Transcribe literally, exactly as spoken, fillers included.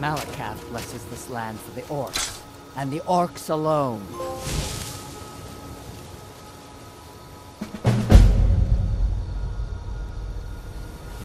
Malakath blesses this land for the orcs, and the orcs alone.